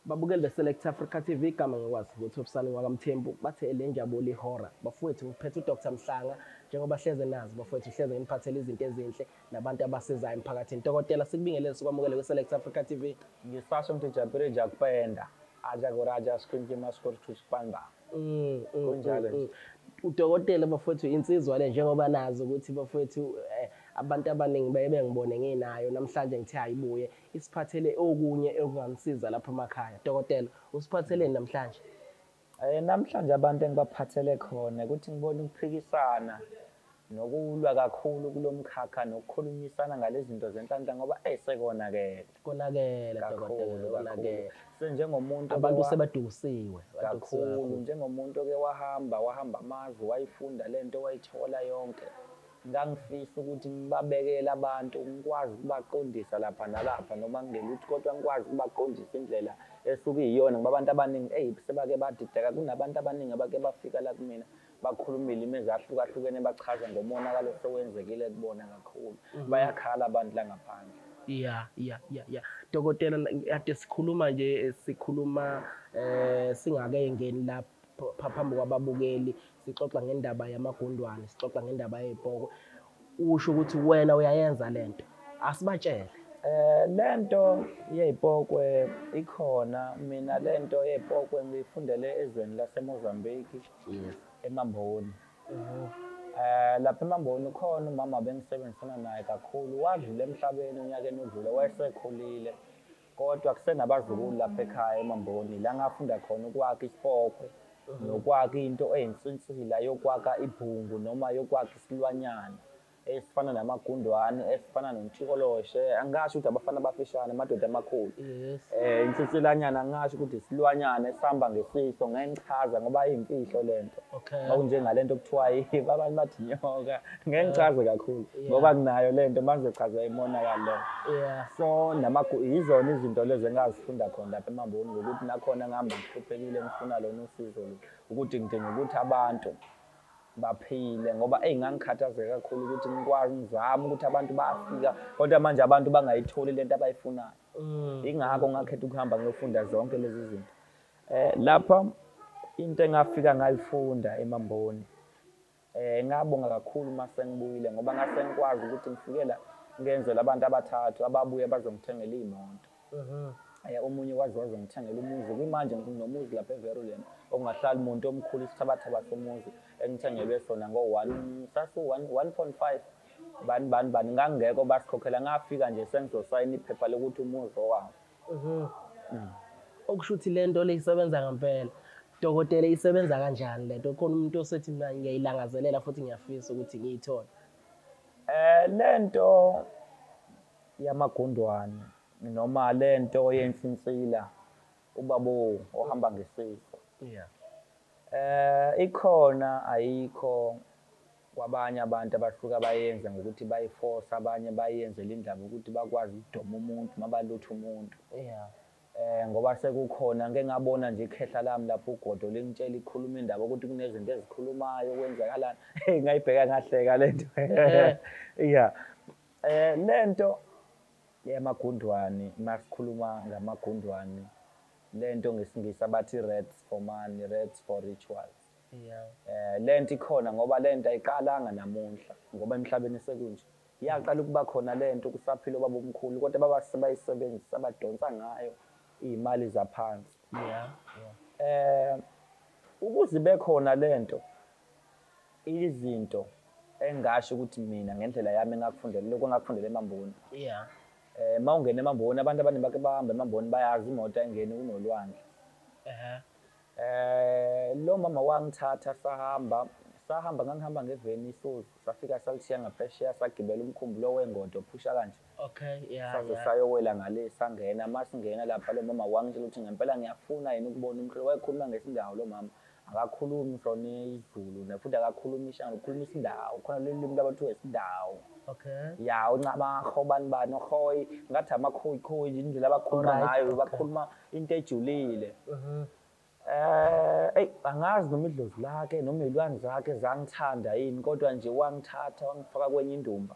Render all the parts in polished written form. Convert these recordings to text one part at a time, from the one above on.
Babukeli be-Select Africa TV igama ngikwazi ukuthi ubusani wakamthembu bathe le njabule ihora bafowethu ngiphethe uDr Mhlanga njengoba hleze nazi bafowethu hleze ngiphathele izinto ezinhle nabantu abasizayo emphakathini. Dokotela sikubingelele sikwamukele kwi-Select Africa TV. Ngisasho mtijapire jakupenda aja kuraja skwinki maskor tuspanda. Kunjalo. Udokotela bafowethu insizwa le njengoba nazi ukuthi bafowethu abantu abaningi bengibone nginayo namhlanje ngithe ayibuye isiphathele okunye okungangisiza lapha emakhaya. Dokotela usiphatheleni namhlanje? Namhlanje abantu engibaphathele khona ukuthi ngibona ukuphikisana nokulwa kakhulu kulomkhakha nokukhulumisana ngalezi zinto zenhlanhla ngoba sekonakele. Konakele dokotela, konakele. Senjengomuntu abantu sebadukusiwe kakhulu njengomuntu oke wahamba amazwe wayifunda lento wayithola yonke. Ngangifisa ukuthi ngibabekele abantu ngikwazi ukubaqondisa lapha nalapha noma ngelutho kodwa ngikwazi ukubaqondisa indlela esuke iyona ngoba abantu abaningi sebake badideka kunabantu abaningi abake bafika la kumina bakhulumile imizwa ahlukahlukene bachaza ngomonakalo sowenzekile kubona kakhulu bayakhala abantu la ngaphandle. Yeah. Dokotela ade sikhuluma singakengeni lapha phambi kwababukeli sixoxa ngendaba yamagundwane sixoxa ngendaba yezibhoko usho ukuthi wena uyayenza lento asibatshele. Lento yezibhokwe ikhona mina lento yezibhokwe ngiyifundele ezweni laseMozambique eMamboni. Lapha eMamboni khona umama bengisebenzisana naye kakhulu wadlula emhlabeni unyakeni odlule wayesekhulile kodwa kusenabazukulu lapha ekhaya eMamboni la ngafunda khona ukwakha isibhokwe nokwakha into eyinsinsila yokwakha ibhungu noma yokwakha isilwanyana esifana namagundwane esifana nomtshikoloshe angasho ukuthi abafana abafishane amadoda amakhulu. Insitsilanyana angasho ukuthi isilwanyana esihamba ngesiso ngengichaza ngoba iyimfihlo lento okunjengalento okuthiwa abantu bathi nyoka ngengichaze kakhulu ngoba kunayo lento manje chaza imonakalo. So yizona izinto lezi engazifunda khona lapha eMamboni ngokuthi nakhona ngihamba ngihluphekile ngifuna lona usizo ukuthi ngidinga ukuthi abantu baphile ngoba ngangikhathazeka kakhulu ukuthi ngikwazi ngizama ukuthi abantu bafika kodwa manje abantu bangayitholi lento abayifunayo. Ingakho ngakhetha ukuhamba ngiyofunda zonke lezi zinto. Lapha into engafika ngayifunda eMamboni ngabonga kakhulu mase ngibuyile ngoba ngase ngikwazi ukuthi ngifikela ngenzela abantu abathathu ababuye bazongithengela imoto. Omunye wazongithengela umuzi kumanje nginomuzi lapha eVerulam okungahlali umuntu omkhulu isithabathaba somuzi engithengelwe sona ngo-1.5 bani ngangekho basikhokhela ngafika nje sengizosayina iphepha lokuthi umuzi owabo. Okusho ukuthi lento le isebenza ngempela. Dokotela isebenza kanjani lento? Khona umuntu osethi mina ngiyayilangazelela futhi ngiyafisa ukuthi ngiyithole. Lento yamagundwane noma lento yensinsila ubabo ohamba ngesiso. Ikhona ayikho kwabanye abantu abasuka bayenza ngokuthi bayiforce abanye bayenzela indaba ukuthi bakwazi ukudoma umuntu mabalutha umuntu. Ngoba sekukhona ngeke ngabona nje ikhehla lami lapho ugodo lingitshela ikhuluma indaba ukuthi kunezinto ezikhulumayo kwenzakalana ngayibheka ngahleka lento. Lento yamagundwane masikhuluma ngamagundwane lento ngesingisi abathi rats for money rats for rituals. Lento ikhona ngoba lento ayiqalanga namuhla ngoba emhlabeni sekunje iyaqala ukuba khona lento kusaphila baba omkhulu kodwa baba sebayisebenzisa badonsa ngayo izimali zaphansi. Ukuze bekhona lento izinto engasho ukuthi mina ngendlela yami engakufundela lokho ngakufundela eMamboni. Mawungena eMamboni abantu abaningi bake bahamba eMamboni bayazi imoto engene kunolwandle. Lo mama wangithatha sahamba ngangihamba ngeveni isuzu safika salithiya ngaphesheya sagibela umkhumbulo wengodo ophusha kanje. Saze sayowela ngale sangena masingena lapha lo mama wangitshela ukuthi ngempela ngiyafuna yena ukubona umhlo wayekhuluma ngesindawo lo mama akakhulumi sona isiZulu nafuthi akakhuluma ishanga ukhuluma isindawo khona leli limi labantu wesindawo. Uncama bani hoyi ngathi amakhoyi indlela abakhuluma ngayo bakhuluma into ejulile. Angazi noma idlozi lakhe noma izilwane zakhe zangithanda yini kodwa nje wangithatha wangifaka kwenye indumba.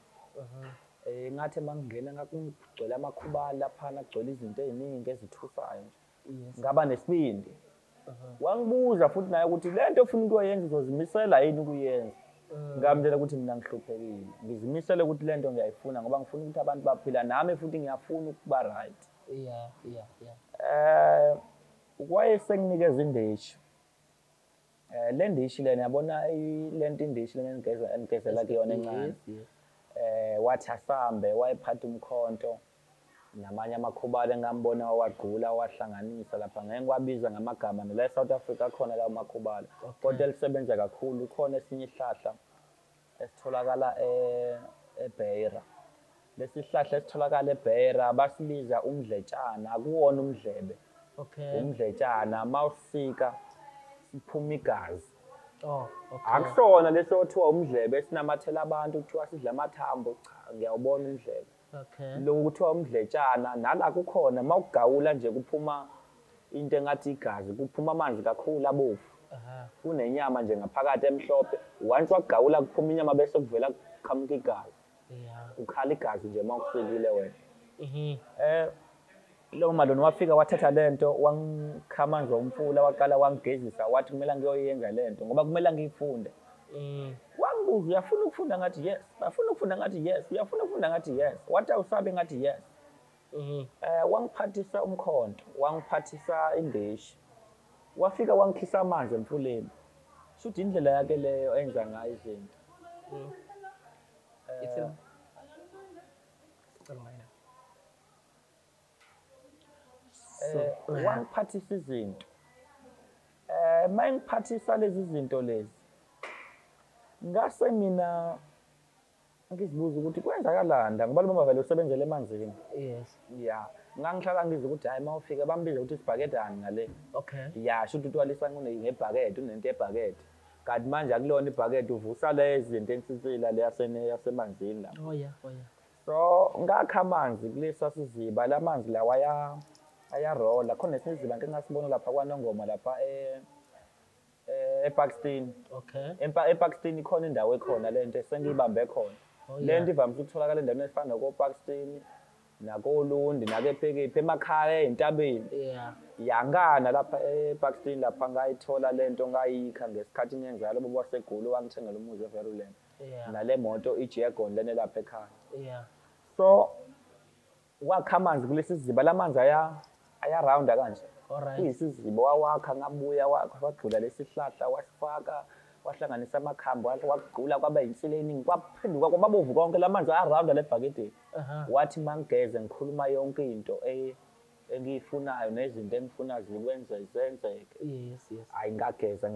Ngathi mangingena ngakugcwele amakhubala laphana kugcwele izinto eziningi ezithusayo nje. ngaba nesibindi. Wangibuza futhi naye ukuthi lento ofuna ukuyenza uzozimisela yini ukuyenza. Ngamtshela ukuthi mina ngihluphekile. Ngizimisele ukuthi lento ngiyayifuna ngoba ngifuna ukuthi abantu baphila nami futhi ngiyafuna ukuba right. Wayesenginikeza indishi. Le ndishi lena yabona lento indishi lena engigezela kuyona encane. Wathi asambe wayephatha umkhonto namanye amakhubala engambona wagqula wahlanganisa lapha ngeke kwabiza ngamagama nala eSouth Africa khona lawo makhubala kodwa elisebenza kakhulu khona esinye ihlahla esitholakala eBeira. Lesi hlahla esitholakala eBeira basibiza umdletshana akuwona umdlebe. Umdletshana mawusika siphuma igazi. Akusona leso othiwa umdlebe esinamathela abantu kuthiwa sidla amathambo cha ngiyawubona umdlebe. Lo kuthiwa umdletshana nala kukhona mawugawula nje kuphuma into engathi igazi kuphuma amanzi kakhulu abovu. Kunenyama nje ngaphakathi emhlophe once wagawula kuphuma inyama bese kuvela kuqhamuka igazi. Ukhala igazi nje mawukusikile wena. Lo malona wafika wathatha lento wangikhamanza umfula waqala wangigezisa wathi kumele ngiyoyenza lento ngoba kumele ngiyifunde. Wangibuza uyafuna ukufunda ngathi yes, uyafuna ukufunda ngathi yes, uyafuna ukufunda ngathi yes. Wathi awusabe ngathi yes. Wangiphathisa umkhonto, wangiphathisa indishi. Wafika wangikhisa amanzi emfuleni. Shuthi indlela yake leyo enza ngayo izinto. Wangiphathisa izinto. Mangiphathisa lezi zinto lezi. Ngase mina ngizibuza ukuthi kwenzakalanda ngoba lo vele usebenzele emanzini. Ngangihlala ngizwe ukuthi hayi mawufika bambiza ukuthi isibhakedani ngale. Shuthi utwalisa ngebhakede unento ebhakede. Kanti manje akulona ibhakede uvusa lezi zinto ensizila le yasemanzini la. So ngakha amanzi kulesa siziba lamanzi lawa ayarola khona isiziba ngeke ngasibona lapha kwaNongoma lapha ePakistan. ePakistan ikhona indawo ekhona lento esengiyibambe khona. Lento ivamise ukutholakala endaweni efana noPakistan nakoLundi nakephekephi emakhaya entabeni. Yangana lapha ePakistan lapha ngayithola lento ngayikha ngesikhathi ngenzalo baba wasegulu wangithengela umuzi eVeruland. Nale moto iJegon lena lapha ekhaya. So wakha amanzi kulesi siziba lamanzi ayarounda kanje. Kuyisiziba wawakha ngabuya wagcula lesihlahla wasifaka wahlanganisa amakhambo wagcula kwaba insile eningi kwaphenduka kwababovu konke lamanzi ayarounda lebhakede. Wathi mangigeze ngikhuluma yonke into engiyifunayo nezinto engifuna zikwenze zenzeke. Hayi ngageza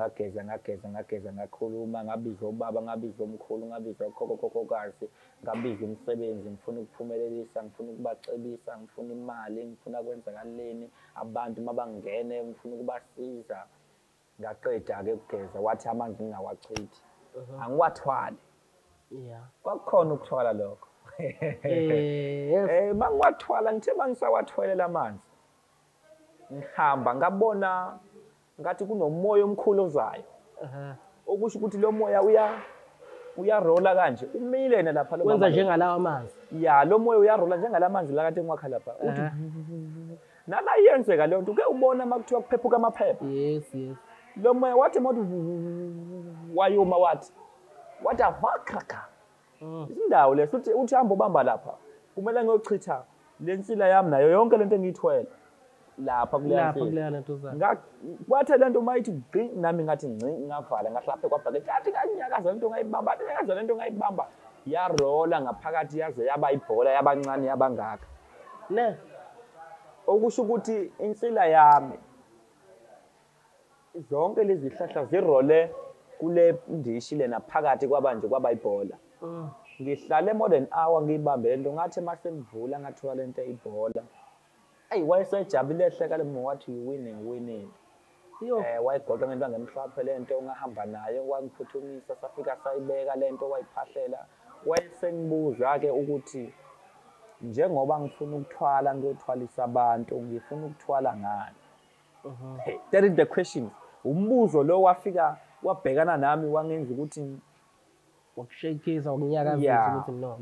ngakhuluma ngabiza ubaba ngabiza umkhulu ngabiza ukhokhokazi ngabiza umsebenzi ngifuna ukuphumelelisa ngifuna ukubacebisa ngifuna imali ngifuna kwenzakaleni abantu mabangene ngifuna ukubasiza. Ngaqeda ke ukugeza wathi amanzi ngingawachithi angiwathwali. Kwakukhona ukuthwala lokho. Mangiwathwala ngithe mangisawathwelela amanzi ngihamba ngabona ngathi kunomoya omkhulu ozayo. Okusho ukuthi lo moya uyarola kanje umile lapha lo wenza njengalawa amanzi. Lo moya uyarola njengalamanzi la kade ngiwakha lapha. Uthi nala yenzeka le nto uke ubona makuthiwa kuphephuka amaphepha. Lo moya wathi wayoma wathi avakaka. Izindawo leso uthi hamba ubamba lapha kumele ngiyochitha lensila yami nayo yonke lento engiyithwele lapha kuleya lento kwathi lento mayithi gqi nami ngathi ngci ngavala ngahlaphe kwabhakede athi kanyakaza lento ngayibamba yarola ngaphakathi yaze yaba ibhola yabancane yabangaka okusho ukuthi insila yami zonke lezi zihlahla zirole kule ndishi lena phakathi kwabanje kwaba ibhola. Ngihlale more than hour ngiyibambe lento ngathi mase ngivula ngathola lento ibhola. Wayesejabule ehleka lemo wathi winning. Wayigoqa ngento ngemhlaphe lento ngahamba naye wangiphuthumisa safika sayibeka lento wayiphahlela. Wayesengibuza ke ukuthi njengoba ngifuna ukuthwala ngiyothwalisa abantu ngifuna ukuthwala ngani. That is the question. Umbuzo lo wafika wabhekana nami wangenza ukuthi wakushayikisa wakunyakazisa ukuthi no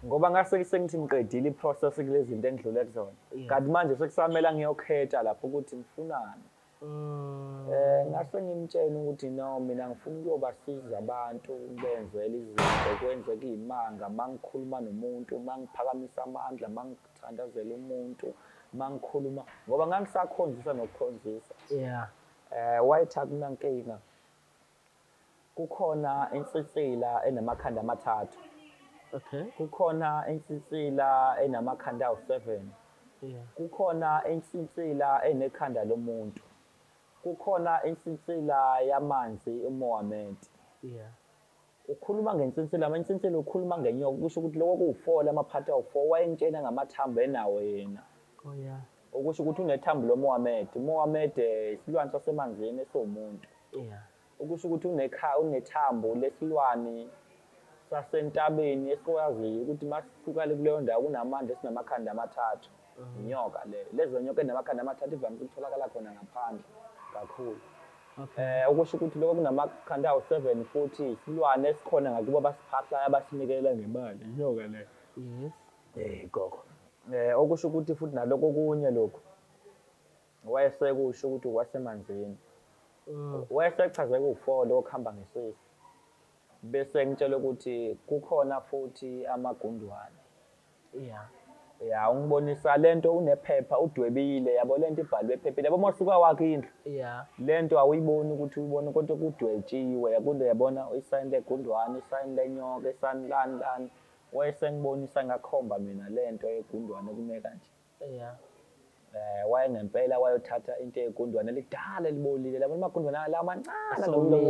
ngoba ngase sengithi ngiqedile iprocess kulezi zinto engidlule kuzona kanti manje sekusamela ngiyokhetha lapho ukuthi ngifunani ngase ngimtshela ukuthi no mina ngifuna ukuyobasiza abantu benzele izinto kwenzeke izimanga mangikhuluma nomuntu mangiphakamisa amandla mangithandazela umuntu mangikhuluma ngoba ngangisakhonzisa nokukhonzisa wayethatha mina nkinga kukhona insitsila enamakhanda amathathu kukhona insitsila enamakhanda awu7 kukhona insitsila enekhanda lomuntu kukhona insitsila yamanzi uMohammed ukhuluma ngensitsila insitsila ukhuluma ngenyoka kusho ukuthi lokho kuwu4 lamaphatha awu4 wayengitshena ngamathambo enawo yena ukusho ukuthi unethambo loMohammed isilwane sasemanzini esiwumuntu ukusho ukuthi unethambo lesilwane sasentabeni esiwaziyo ukuthi masisuka kuleyo ndawo kunamandla esinamakhanda amathathu inyoka lezo nyoka enamakhanda amathathu ivamise ukutholakala khona ngaphandle kakhulu ukusho ukuthi lokho kunamakhanda awu7 futhi isilwane esikhona ngakuba basiphahlayo abasinikela ngemali inyoka gogo okusho ukuthi futhi naloko kunye lokho wayesekusho ukuthi kwasemanzini wayesechaze ku4 lokho kuhamba ngesisi bese ngitshela ukuthi kukhona futhi amagundwane ungibonisa lento unephepha udwebile yabo lento ibhalwe ephepheni yabo masuka wakhe indlu lento awuyiboni ukuthi uyibone kodwa kudwetshiwe yakunto yabona isayini legundwane isayini lenyoka isayini lani wayesengibonisa ngakhomba mina lento yegundwane kume kanje wayengempela wayothatha into yegundwane lidala libolile labo amagundwane la mancane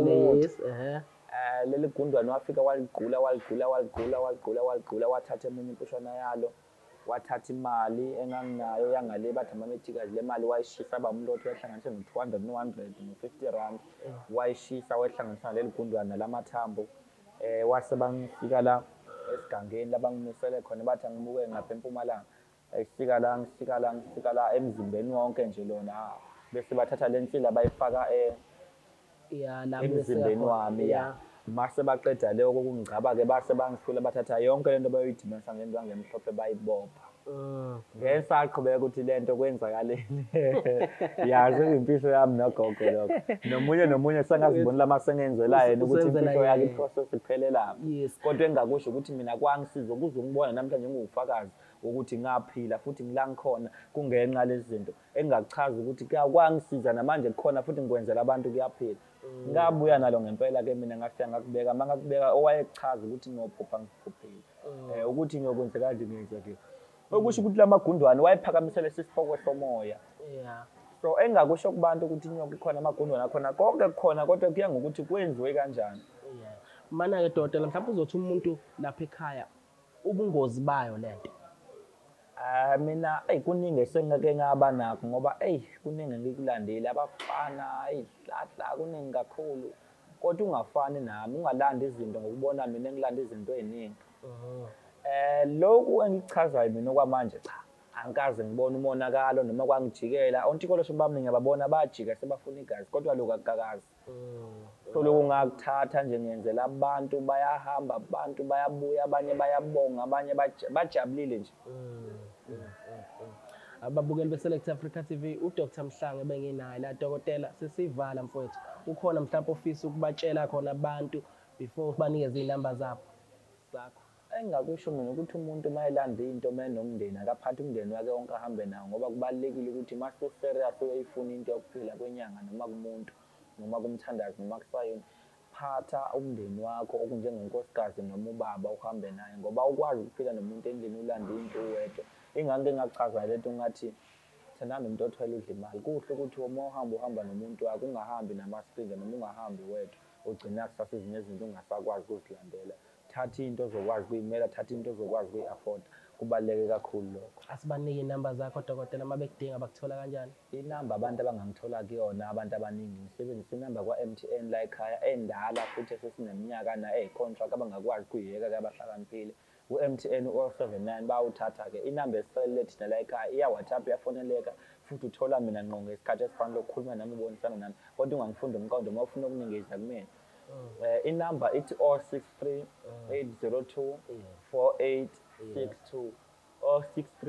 leli gundwane wafika waligqula wathatha emunye impushwana yalo wathatha imali enganginayo yangale bathi amamethikazi le mali wayishisa bamlotho wayehlanganisa no200 no100 no50 rand wayishisa wayehlanganisa leli gundwane lamathambo wase bangifika la esigangeni labangimisele khona bathi angibuke ngapha eMpumalanga ngisika la emzimbeni wonke nje lona bese bathatha lensila bayifaka emzimbeni wami mase baqeda leyo kokungicaba ke base bangisula bathatha yonke lento bayoyidibanisa ngento yangemhlophe bayibopha ngesaqhubeka ukuthi lento kwenzakaleni yazi impilo yami nogogo lokho nomunye sengazibonela masengenzela yena ukuthi impilo yakhe iprocess iphelela kodwa engakusho ukuthi mina kwangisiza ukuzongibona namhlanje ngingufakazi ukuthi ngaphila futhi ngila ngikhona kungenxa lezi zinto engachaza ukuthi kwangisiza namanje kukhona futhi ngikwenzela abantu kuyaphila ngabuya nalo ngempela ke mina ngafika ngakubeka mangakubeka owayechaza ukuthi ngophupha ngikuphelile ukuthi ngiyokwenza kanje ngenza ke okusho ukuthi lamagundwane wayephakamisela isifoko somoya so engakusho kubantu ukuthi inyoka ikhona amagundwane akhona konke kukhona kodwa kuya ngokuthi kwenziwe kanjani mana ke dokotela mhlawumbe uzothi umuntu lapha ekhaya ubungozi bayo lento mina kuningi esengeke ngaba nakho ngoba kuningi ngikulandile abafana ihlahla kuningi kakhulu kodwa ungafani nami ungalanda izinto ngokubona mina ngilanda izinto eziningi lokhu engichazayo mina okwamanje cha angikaze ngibone umonakalo noma kwangijikela ontikolosho bami ngiyababona bajika sebafuna igazi kodwa lokho akukakazi so lokho ngakuthatha nje ngiyenzela abantu bayahamba abantu bayabuya abanye bayabonga abanye bajabulile nje ababukeli beSelect Africa TV uDr Mhlanga benginaye la dokotela sesivala mfowethu ukhona mhlawumbe ofisa ukubatshela khona abantu before banikeze inamba zabo zakho engakusho mina ukuthi umuntu mayelanda into nomndeni akaphathe umndeni wake wonke ahambe nawo ngoba kubalekile ukuthi mase serious uyayifuna into yokuphila kwenyanga noma kumuntu noma kumthandazi noma kusayini phatha umndeni wakho okunjengenkosikazi noma ubaba uhambe naye ngoba ukwazi ukuphila nomuntu endlini ulanda into uwedwa ingake engachaza lento ngathi thandana umuntu othwele udla imali kuhle ukuthi uma uhamba nomuntu wakho ungahambi namasipinda noma ungahambi wedwa ugcina kusasa ezinye izinto ungasakwazi ukuzilandela thatha into ozokwazi ukuyimela thatha into ozokwazi ukuyi-afford kubaluleke kakhulu lokho asibanike inamba zakho dokotela uma bekudinga bakuthola kanjani inamba abantu abangangithola kuyona abantu abaningi ngisebenzisa inamba kwa-MTN la ekhaya endala futhi esesineminyaka contract abangakwazi ukuyiyeka-ke abahlakaniphile u-MTN u-079 bawuthatha-ke inamba esicelile thina la ekhaya iya-WhatsApp iyafoneleka futhi uthola mina ngqo ngesikhathi esifanele ukukhuluma nami ubonisana nami kodwa ungangifundi umqondo uma ufuna ukunikeza kumina inamba ithi 063 802 48 802 or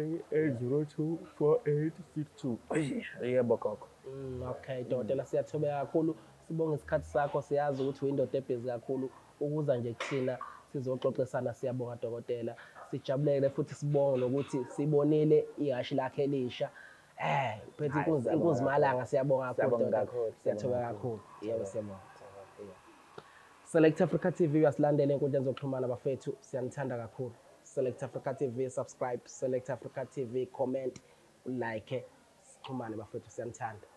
638024862. Yebo gogo. Okay, Dokotela siyathobeka kakhulu. Sibonga isikhathi sakho, siyazi ukuthi uyindoda ebhizi kakhulu. Ukuza nje kuthina sizoxoxisana, siyabonga Dokotela. Sijabulele futhi sibonge nokuthi sibonile ihashi lakhe elisha. Phethe inkunzi Mhlanga, siyabonga kakhulu Dokotela. Siyathobeka kakhulu. Yebo siyabonga. Select Africa TV uyasilandela enkundleni zokuxhumana bafethu, siyanithanda kakhulu. Select Africa TV, subscribe. Select Africa TV, comment, like. Sixhumane bafethu, siyanithanda.